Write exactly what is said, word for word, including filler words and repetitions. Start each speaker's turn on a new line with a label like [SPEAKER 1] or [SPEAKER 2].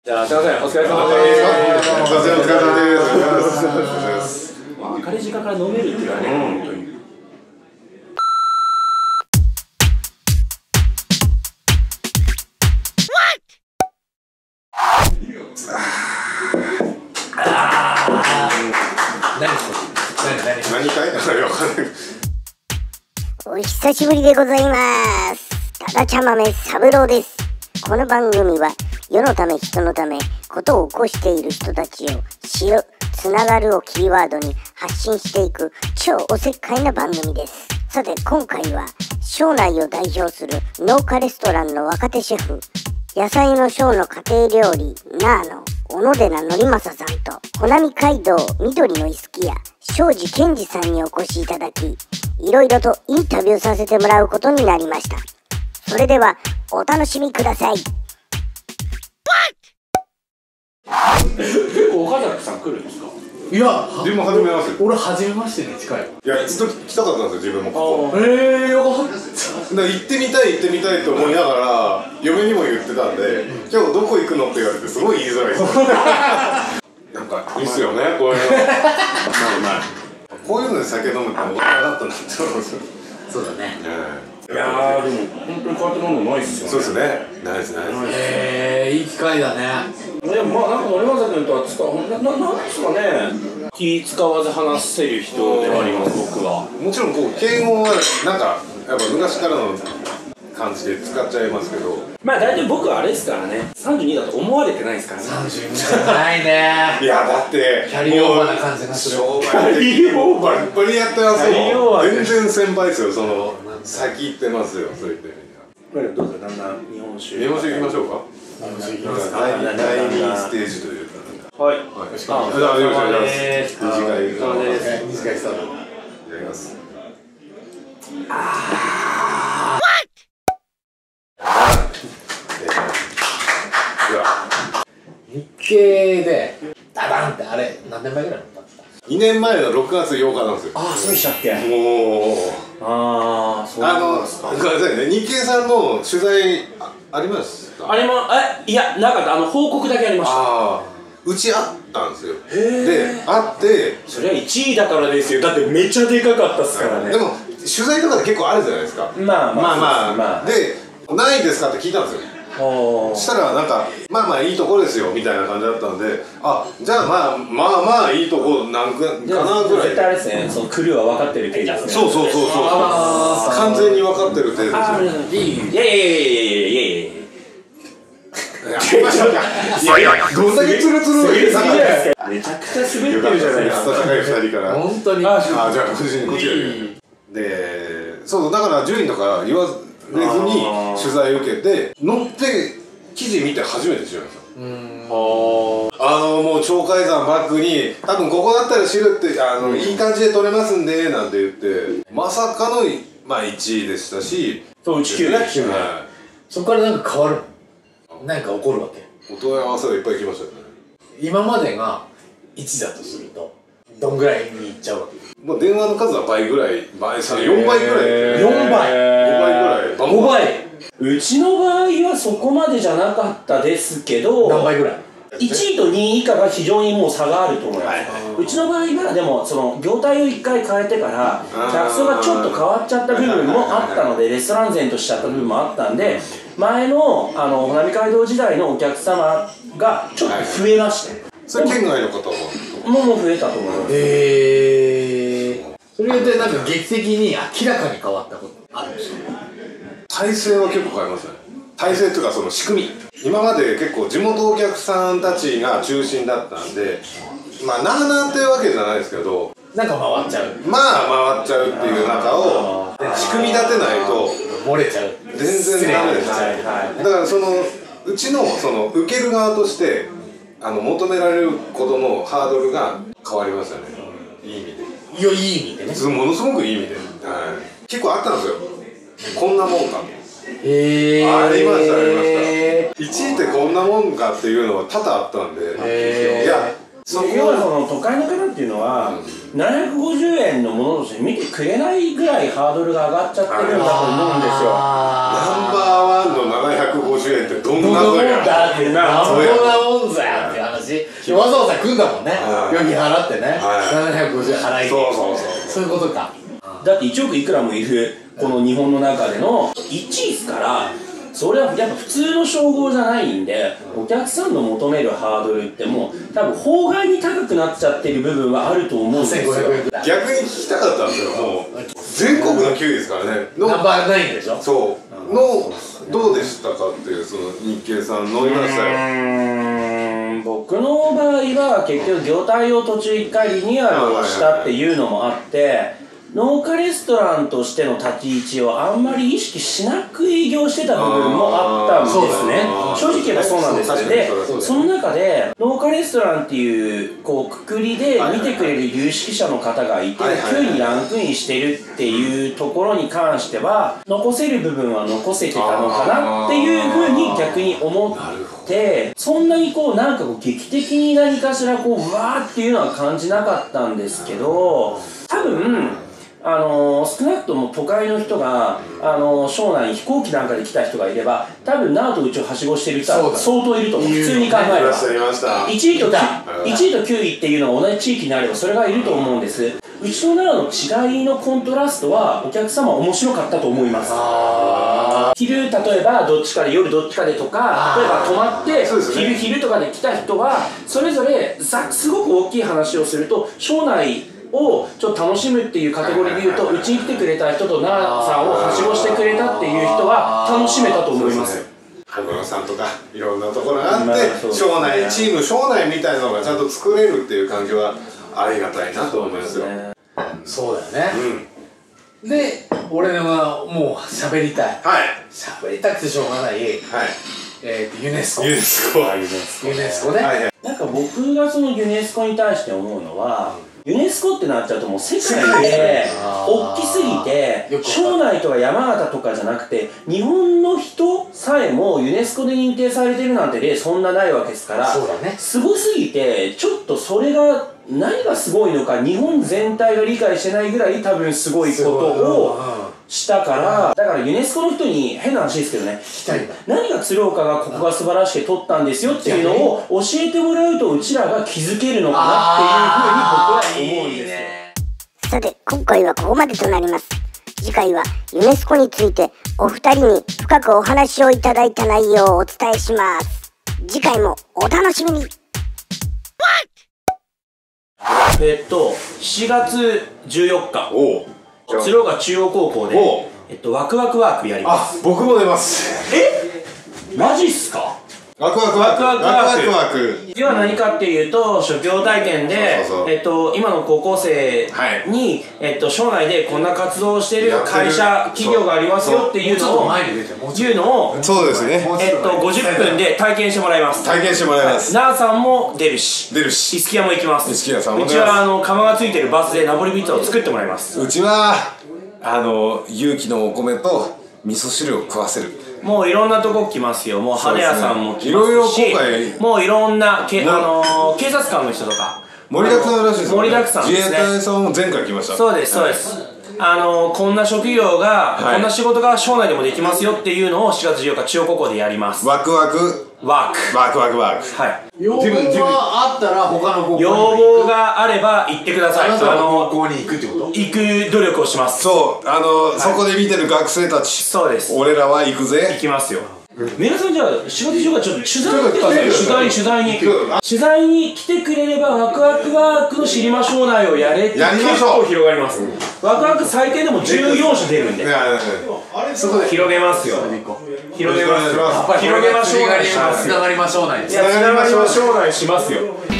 [SPEAKER 1] じゃあ、すいません、お疲れ様です。お疲れ様です。明るい時間から飲めるっていうのはね、本当に。
[SPEAKER 2] 何かいなわかんない。
[SPEAKER 3] お久しぶりでございます。ただ茶豆三郎です。この番組は世のため人のためことを起こしている人たちを知る、つながるをキーワードに発信していく超おせっかいな番組です。さて今回は庄内を代表する農家レストランの若手シェフ、野菜の庄の家庭料理ナーの小野寺則正さんと穂波街道緑のイスキ屋庄司健二さんにお越しいただき、いろいろとインタビューさせてもらうことになりました。それではお楽しみください。
[SPEAKER 1] 結構岡崎さん来るんですか？
[SPEAKER 4] いや、
[SPEAKER 2] 自分も初めまして。
[SPEAKER 4] 俺初めましてに近い。
[SPEAKER 2] いや、ずっと来たかったんですよ、自分もここ。
[SPEAKER 4] ええー、よかった。
[SPEAKER 2] だから行ってみたい行ってみたいと思いながら嫁にも言ってたんで、今日どこ行くのって言われてすごい言いづらいです。なんかいいっすよね、こういうの。こういうので酒飲むって大人だったなって思うんですよ。
[SPEAKER 4] そうだね。
[SPEAKER 1] いやー、でも本当に変わったものないっすよね。
[SPEAKER 2] そうですね。ないですないです。
[SPEAKER 4] ええー、いい機会だね。
[SPEAKER 1] でもまあなんか森正君とは使うなななんですかね。気使わず話せる人ではあります、僕は。
[SPEAKER 2] もちろんこう敬語はなんかやっぱ昔からの感じで使っちゃいますけど、
[SPEAKER 1] まあ大体僕はあれですからね、さんじゅうにだと思われてないですからね。
[SPEAKER 4] さんじゅうにじゃないね。
[SPEAKER 2] いやだって
[SPEAKER 4] キャリーオーバーな感じがする。
[SPEAKER 2] 商売的にもバリバリやってますよ。全然先輩ですよ。その先行ってますよ、そういった意味では。
[SPEAKER 1] どうぞ、だんだん日本酒
[SPEAKER 2] 日本酒行きましょうか。だいにステージというか。
[SPEAKER 1] はい。
[SPEAKER 2] はい。あ、よろしくお願いします。二次会。
[SPEAKER 4] 二次会スタート。
[SPEAKER 2] やります。
[SPEAKER 4] ああ。日経でダダンってあれ何年前ぐらいだったんですか？
[SPEAKER 2] にねんまえのろくがつようかなんですよ。
[SPEAKER 1] ああ、そうでしたっけ？
[SPEAKER 2] もう
[SPEAKER 1] ああ、そうなんですか。
[SPEAKER 2] ごめんなさいね、日経さんの取材ありました
[SPEAKER 1] あれも、え、いや、なかった。あの、報告だけありました。
[SPEAKER 2] ああ、うちあったんですよ。で、あって、
[SPEAKER 1] それはいちいだからですよ。だってめっちゃでかかったっすからね。
[SPEAKER 2] でも、取材とかで結構あるじゃないですか。
[SPEAKER 1] まあまあまあまあ。
[SPEAKER 2] で、ないですかって聞いたんですよ。そしたらなんかまあまあいいとこですよみたいな感じだったんで、あ、じゃあまあまあまあいいとこなんかかなぐらい。
[SPEAKER 1] 絶対あれですね、そのクルーは分かってる系ですね。
[SPEAKER 2] そうそうそうそう、完全に分かってる程度ですよ。
[SPEAKER 1] いやいやいやいやいやいやいや
[SPEAKER 2] いやいや、どんだけツルツル
[SPEAKER 1] めちゃくちゃ滑ってるじゃないですか。
[SPEAKER 2] 温かいふたりから
[SPEAKER 4] 本当に。
[SPEAKER 2] あ、じゃあこっちにこっちで、そうだから順位とか言わずに取材受けて乗って記事見て初めて知りました。うん、あのもう鳥海山バックに多分ここだったら知るってあの、うん、いい感じで撮れますんでなんて言ってまさかのまあいちいでしたし、
[SPEAKER 1] そう、いちきゅうね。
[SPEAKER 4] そこからなんか変わる、何か起こるわけ。
[SPEAKER 2] お問い合わせがいっぱい来ましたよね。
[SPEAKER 4] 今までがいちだとするとどんぐらいにいっちゃうわけ？
[SPEAKER 2] もう電話の数は倍ぐらい、倍さよんばいぐらい、
[SPEAKER 4] よんばい、
[SPEAKER 2] ごばいぐらい、
[SPEAKER 4] ごばい。
[SPEAKER 1] うちの場合はそこまでじゃなかったですけど、
[SPEAKER 4] 何倍ぐらい？
[SPEAKER 1] いちいとにい以下が非常にもう差があると思います。うちの場合はでもその業態をいっかい変えてから客層がちょっと変わっちゃった部分もあったので、レストラン前としちゃった部分もあったんで、前のあの穂波街道時代のお客様がちょっと増えまして、
[SPEAKER 2] それ県外の方も
[SPEAKER 1] もうもう増えたと思います。
[SPEAKER 4] へえ。それでなんか劇的に明らかに変わったことあるんですか？
[SPEAKER 2] 体制は結構変えましたね。体制っていうかその仕組み、今まで結構地元お客さんたちが中心だったんで、まあなあなあっていうわけじゃないですけど、
[SPEAKER 4] なんか回っちゃう、
[SPEAKER 2] まあ回っちゃうっていう中を仕組み立てないと
[SPEAKER 4] 漏れちゃう、
[SPEAKER 2] 全然ダメです。だからそのうちのその受ける側としてあの求められることのハードルが変わりましたね。いい意味で。
[SPEAKER 4] いや、いい意味でね。
[SPEAKER 2] ものすごくいい意味で、はい、結構あったんですよ。こんなもんか。
[SPEAKER 4] へえ。
[SPEAKER 2] ありましたありました。いちいってこんなもんかっていうのは多々あったんで、いや
[SPEAKER 1] 要はその都会の方っていうのは、うん、ななひゃくごじゅうえんのものとして見てくれないぐらいハードルが上がっちゃってるんだと思うんですよ。
[SPEAKER 2] ナンバーワンのななひゃくごじゅうえんってどんな
[SPEAKER 4] もん
[SPEAKER 2] や
[SPEAKER 4] だってなんぼなもんざよって話。わざわざ来んだもんね。旅費払ってね。ななひゃくごじゅうえん払いに。そうそうそう。そういうことか。
[SPEAKER 1] だっていちおくいくらもいるこの日本の中でのいちいですから、それはやっぱ普通の称号じゃないんで、お客さんの求めるハードルってもう多分法外に高くなっちゃってる部分はあると思うんですよ。
[SPEAKER 2] 逆に聞きたかったんですよ。もう全国のきゅういですからね。
[SPEAKER 4] ナンバーナインでしょ。
[SPEAKER 2] そうのどうでしたかっていう、その日経さん乗りましたよ。
[SPEAKER 1] うーん、僕の場合は結局業態を途中一回リニューアルをしたっていうのもあって、農家レストランとしての立ち位置をあんまり意識しなく営業してた部分もあったんですね。正直言えばそうなんですよ。で、その中で農家レストランっていうこうくくりで見てくれる有識者の方がいて、きゅういにランクインしてるっていうところに関しては残せる部分は残せてたのかなっていうふうに逆に思って、そんなにこうなんかこう劇的に何かしらこううわーっていうのは感じなかったんですけど、多分あのー、少なくとも都会の人が、あのー、庄内に飛行機なんかで来た人がいれば、多分ナオとうちをはしごしてる人は相当いると思う。普通に考えればいちいときゅういっていうのが同じ地域にあればそれがいると思うんです。うちと奈良の違いのコントラストはお客様面白かったと思います。昼例えばどっちかで夜どっちかでとか、例えば泊まって、ね、昼昼とかで来た人はそれぞれざすごく大きい話をすると庄内をちょっと楽しむっていうカテゴリーで言うと、うちに来てくれた人と奈良さんをはしごしてくれたっていう人は楽しめたと思いますよ。
[SPEAKER 2] 羽黒さんとかいろんなところがあって庄内チーム庄内みたいなのがちゃんと作れるっていう環境はありがたいなと思いますよ。
[SPEAKER 4] そうだよね。うん、で俺はもう喋りたい。はい。喋りたくてしょうがない。はい。えっとユネスコ。ユネスコ。ユネスコね。
[SPEAKER 1] なんか僕がそのユネスコに対して思うのは、ユネスコってなっちゃうともう世界で大きすぎて、庄内とか山形とかじゃなくて日本の人さえもユネスコで認定されてるなんて例そんなないわけですから、すごすぎてちょっとそれが何がすごいのか日本全体が理解してないぐらい多分すごいことをしたから、だからユネスコの人に変な話ですけどね、何が鶴岡がここが素晴らしくて取ったんですよっていうのを教えてもらうとうちらが気づけるのかなっていうふうに僕は思うんですよ。
[SPEAKER 3] さて今回はここまでとなります。次回はユネスコについてお二人に深くお話をいただいた内容をお伝えします。次回もお楽しみに。
[SPEAKER 1] えっとしちがつじゅうよっか鶴岡中央高校でえっとワクワクワークやります。
[SPEAKER 2] あ、僕も出ます。
[SPEAKER 1] えマジっすか。
[SPEAKER 2] ワクワクワークワクワクワーク
[SPEAKER 1] 要は何かっていうと、職業体験でえっと今の高校生にえっと省内でこんな活動をしている会社企業がありますよっていうのをいうのを
[SPEAKER 2] そうですね
[SPEAKER 1] えっとごじゅっぷんで体験してもらいます。
[SPEAKER 2] 体験してもらいます。
[SPEAKER 1] 奈良さんも出るし
[SPEAKER 2] 出るし
[SPEAKER 1] イスキヤも行きます。
[SPEAKER 2] イスキヤさんも
[SPEAKER 1] うちはあの窯がついてるバスでナポリピッツァを作ってもらいます。
[SPEAKER 2] うちはあの有機のお米と味噌汁を食わせる。
[SPEAKER 1] もういろんなとこ来ますよ。もう羽屋さんも来ますし、もういろんなけ、あのー、警察官の人とか
[SPEAKER 2] 盛りだくさんらしいですよね。
[SPEAKER 1] 盛りだくさんですね。
[SPEAKER 2] 自衛隊さんも前回来ました。
[SPEAKER 1] そうですそうです、はい、あのー、こんな職業が、はい、こんな仕事が省内でもできますよっていうのをしがつじゅうよっか中央高校でやります。
[SPEAKER 2] ワクワク
[SPEAKER 1] ワーク
[SPEAKER 2] ワクワクワーク。
[SPEAKER 1] はい。
[SPEAKER 4] 要望があったら他の高校に
[SPEAKER 1] 要望があれば行ってください。
[SPEAKER 4] あの高校に行くってこと？
[SPEAKER 1] 行く努力をします。
[SPEAKER 2] そうあの、はい、そこで見てる学生たち。
[SPEAKER 1] そうです。
[SPEAKER 2] 俺らは行くぜ。行
[SPEAKER 1] きますよ。皆さんじゃあしがつじゅうよっかちょっと取材に来てください。取材取材に取材に来てくれればワクワクワークの知りましょう内をやれって結構広がります。ワクワク最低でもじゅうよんしょ出るんでそこで広げますよ。広げます。広げましょう内します。
[SPEAKER 4] つながりましょう内。
[SPEAKER 1] つながりましょう内しますよ。